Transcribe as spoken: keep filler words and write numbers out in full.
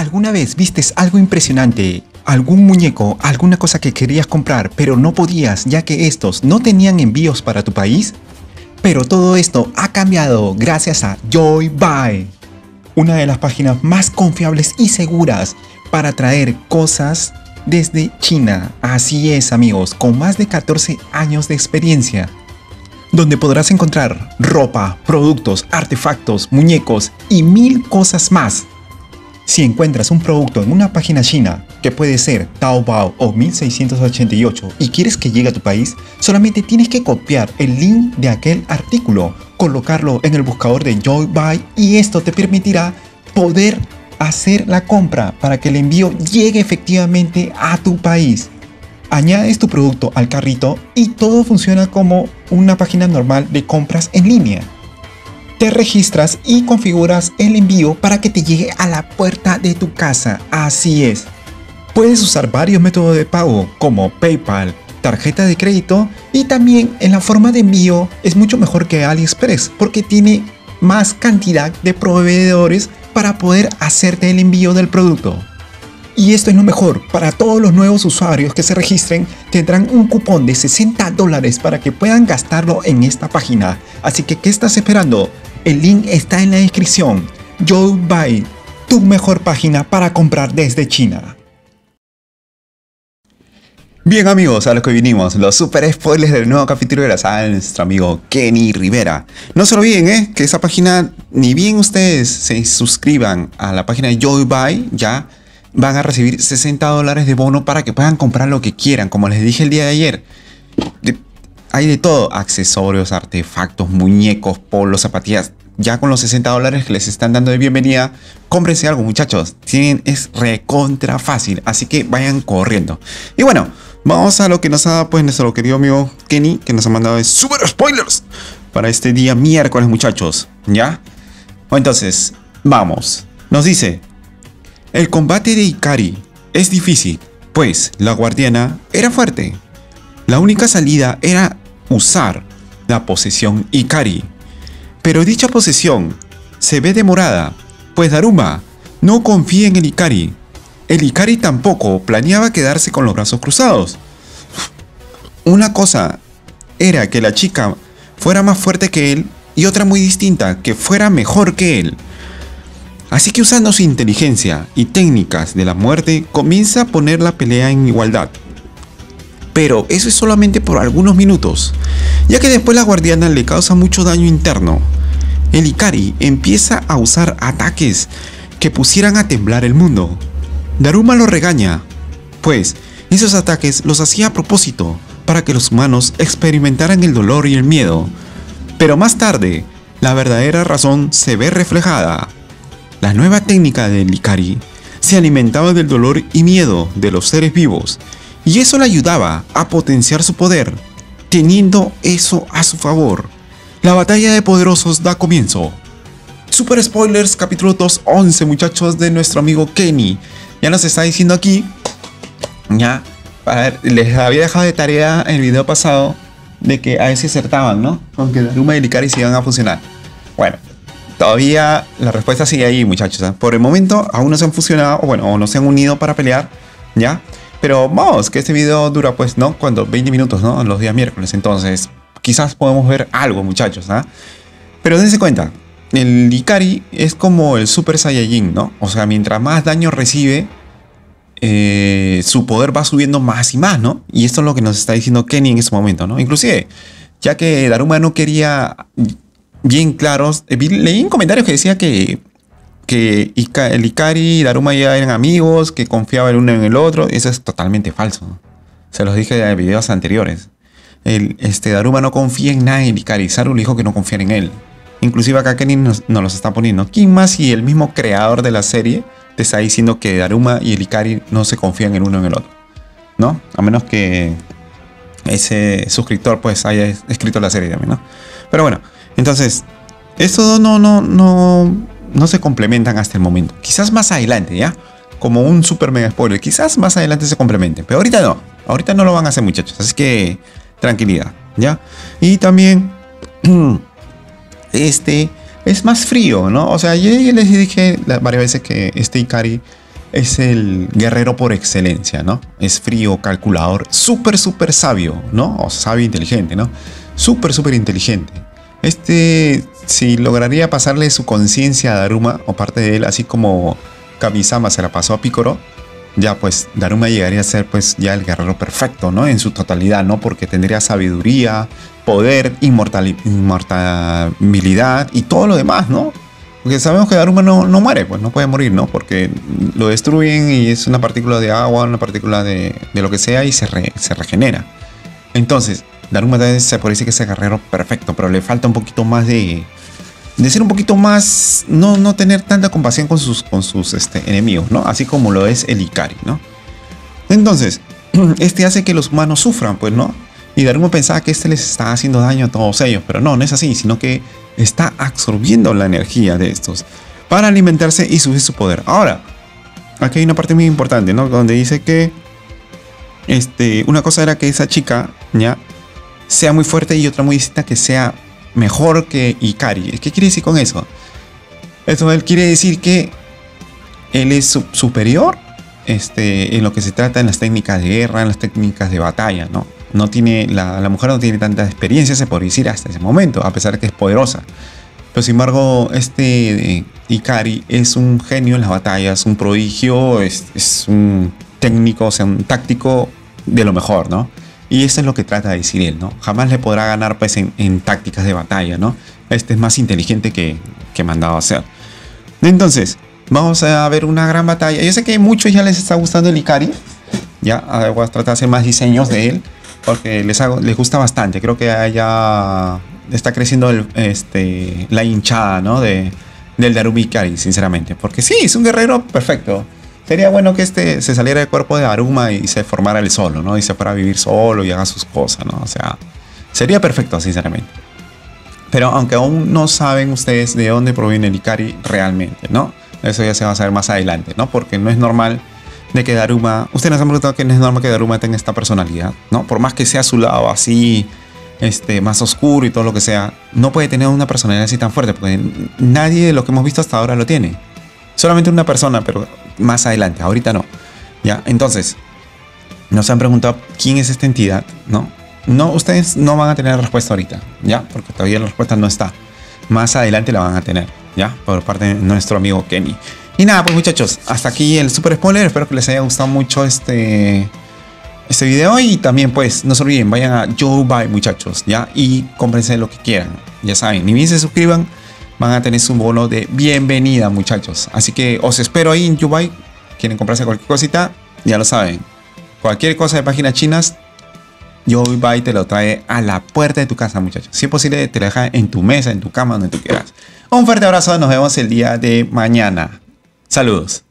¿Alguna vez vistes algo impresionante? ¿Algún muñeco, alguna cosa que querías comprar, pero no podías ya que estos no tenían envíos para tu país? Pero todo esto ha cambiado gracias a Joybuy, una de las páginas más confiables y seguras para traer cosas desde China. Así es, amigos, con más de catorce años de experiencia, donde podrás encontrar ropa, productos, artefactos, muñecos y mil cosas más. Si encuentras un producto en una página china, que puede ser Taobao o mil seiscientos ochenta y ocho, y quieres que llegue a tu país, solamente tienes que copiar el link de aquel artículo, colocarlo en el buscador de Joybuy y esto te permitirá poder hacer la compra para que el envío llegue efectivamente a tu país. Añades tu producto al carrito y todo funciona como una página normal de compras en línea. Te registras y configuras el envío para que te llegue a la puerta de tu casa. Así es. Puedes usar varios métodos de pago como PayPal, tarjeta de crédito y también en la forma de envío es mucho mejor que AliExpress porque tiene más cantidad de proveedores para poder hacerte el envío del producto. Y esto es lo mejor, para todos los nuevos usuarios que se registren tendrán un cupón de sesenta dólares para que puedan gastarlo en esta página. Así que, ¿qué estás esperando? El link está en la descripción. Joybuy, tu mejor página para comprar desde China. Bien, amigos, a lo que vinimos, los super spoilers del nuevo capítulo de la saga de nuestro amigo Kenny Rivera. No se olviden, ¿eh? que esa página, ni bien ustedes se suscriban a la página de Joybuy, ya van a recibir sesenta dólares de bono para que puedan comprar lo que quieran. Como les dije el día de ayer, de, hay de todo, accesorios, artefactos, muñecos, polos, zapatillas. Ya con los sesenta dólares que les están dando de bienvenida, cómprense algo, muchachos. Tienen, es recontra fácil, así que vayan corriendo. Y bueno, vamos a lo que nos ha dado pues nuestro querido amigo Kenny, que nos ha mandado de super spoilers para este día miércoles, muchachos. ¿Ya? Entonces, vamos. Nos dice: el combate de Ikari es difícil, pues la guardiana era fuerte. La única salida era usar la posesión Ikari. Pero dicha posesión se ve demorada, pues Daruma no confía en el Ikari. El Ikari tampoco planeaba quedarse con los brazos cruzados. Una cosa era que la chica fuera más fuerte que él y otra muy distinta, que fuera mejor que él. Así que usando su inteligencia y técnicas de la muerte, comienza a poner la pelea en igualdad. Pero eso es solamente por algunos minutos, ya que después la guardiana le causa mucho daño interno. El Ikari empieza a usar ataques que pusieran a temblar el mundo. Daruma lo regaña, pues esos ataques los hacía a propósito para que los humanos experimentaran el dolor y el miedo. Pero más tarde, la verdadera razón se ve reflejada. La nueva técnica del Ikari se alimentaba del dolor y miedo de los seres vivos, y eso le ayudaba a potenciar su poder. Teniendo eso a su favor, la batalla de poderosos da comienzo. Super spoilers, capítulo dos once, muchachos, de nuestro amigo Kenny. Ya nos está diciendo aquí, ya, a ver, les había dejado de tarea en el video pasado de que a ver si acertaban, ¿no? Con que Daruma y el Ikari se iban a funcionar. Bueno, todavía la respuesta sigue ahí, muchachos, ¿eh? Por el momento aún no se han fusionado, o bueno, o no se han unido para pelear, ¿ya? Pero vamos, que este video dura pues, ¿no? Cuando veinte minutos, ¿no? Los días miércoles, entonces quizás podemos ver algo, muchachos, ¿ah? ¿eh? Pero dense cuenta, el Ikari es como el Super Saiyajin, ¿no? O sea, mientras más daño recibe, eh, su poder va subiendo más y más, ¿no? Y esto es lo que nos está diciendo Kenny en este momento, ¿no? Inclusive, ya que Daruma no quería bien claros, eh, leí en comentarios que decía que que el Ikari y Daruma ya eran amigos, que confiaba el uno en el otro. Eso es totalmente falso, ¿no? Se los dije en videos anteriores. El, este, Daruma no confía en nadie en Ikari. Saru le dijo que no confiara en él. Inclusive acá Kenny nos, nos los está poniendo. ¿Quién más y el mismo creador de la serie te está diciendo que Daruma y el Ikari no se confían el uno en el otro? ¿No? A menos que ese suscriptor pues haya escrito la serie también, ¿no? Pero bueno, entonces, esto no, no, no... no se complementan hasta el momento. Quizás más adelante, ¿ya? Como un super mega spoiler. Quizás más adelante se complementen. Pero ahorita no. Ahorita no lo van a hacer, muchachos. Así que tranquilidad, ¿ya? Y también este es más frío, ¿no? O sea, yo ya les dije varias veces que este Ikari es el guerrero por excelencia, ¿no? Es frío, calculador, súper, súper sabio, ¿no? O sabio inteligente, ¿no? Súper, súper inteligente. Este, si lograría pasarle su conciencia a Daruma, o parte de él, así como Kamisama se la pasó a Picoro, ya pues Daruma llegaría a ser pues ya el guerrero perfecto, ¿no? En su totalidad, ¿no? Porque tendría sabiduría, poder, inmortal, inmortalidad y todo lo demás, ¿no? Porque sabemos que Daruma no, no muere, pues no puede morir, ¿no? Porque lo destruyen y es una partícula de agua, una partícula de, de lo que sea y se, re, se regenera. Entonces, Daruma se puede decir que es el guerrero perfecto, pero le falta un poquito más de... de ser un poquito más, no, no tener tanta compasión con sus, con sus este, enemigos, ¿no? Así como lo es el Ikari, ¿no? Entonces, este hace que los humanos sufran, pues, ¿no? Y Daruma pensaba que este les está haciendo daño a todos ellos, pero no, no es así, sino que está absorbiendo la energía de estos para alimentarse y subir su poder. Ahora, aquí hay una parte muy importante, ¿no? Donde dice que este, una cosa era que esa chica, ¿ya? Sea muy fuerte y otra muy distinta que sea mejor que Ikari. ¿Qué quiere decir con eso? Eso él quiere decir que él es su superior este, en lo que se trata en las técnicas de guerra, en las técnicas de batalla, ¿no? No tiene, la, la mujer no tiene tanta experiencia, se podría decir, hasta ese momento, a pesar de que es poderosa. Pero sin embargo, este eh, Ikari es un genio en las batallas, un prodigio, es, es un técnico, o sea, un táctico de lo mejor, ¿no? Y eso es lo que trata de decir él, ¿no? Jamás le podrá ganar pues, en, en tácticas de batalla, ¿no? Este es más inteligente que, que mandado a hacer. Entonces, vamos a ver una gran batalla. Yo sé que a muchos ya les está gustando el Ikari. Ya, voy a tratar de hacer más diseños de él, porque les, hago, les gusta bastante. Creo que ya está creciendo el, este, la hinchada, ¿no? De, del Daruma Ikari, sinceramente. Porque sí, es un guerrero perfecto. Sería bueno que este se saliera del cuerpo de Daruma y se formara él solo, ¿no? Y se fuera a vivir solo y haga sus cosas, ¿no? O sea, sería perfecto, sinceramente. Pero aunque aún no saben ustedes de dónde proviene el Ikari realmente, ¿no? Eso ya se va a saber más adelante, ¿no? Porque no es normal de que Daruma... Ustedes nos han preguntado que no es normal que Daruma tenga esta personalidad, ¿no? Por más que sea su lado así, este, más oscuro y todo lo que sea, no puede tener una personalidad así tan fuerte, porque nadie de lo que hemos visto hasta ahora lo tiene. Solamente una persona, pero más adelante, ahorita no. ¿Ya? Entonces, nos han preguntado quién es esta entidad, ¿no? No, ustedes no van a tener la respuesta ahorita, ¿ya? Porque todavía la respuesta no está. Más adelante la van a tener, ¿ya? Por parte de nuestro amigo Kenny. Y nada, pues muchachos, hasta aquí el super spoiler. Espero que les haya gustado mucho este, este video. Y también, pues, no se olviden, vayan a YouBuy, muchachos, ¿ya? Y cómprense lo que quieran. Ya saben, ni bien se suscriban, van a tener su bono de bienvenida, muchachos. Así que os espero ahí en YouBuy. Quieren comprarse cualquier cosita, ya lo saben. Cualquier cosa de páginas chinas, YouBuy te lo trae a la puerta de tu casa, muchachos. Si es posible, te lo deja en tu mesa, en tu cama, donde tú quieras. Un fuerte abrazo, nos vemos el día de mañana. Saludos.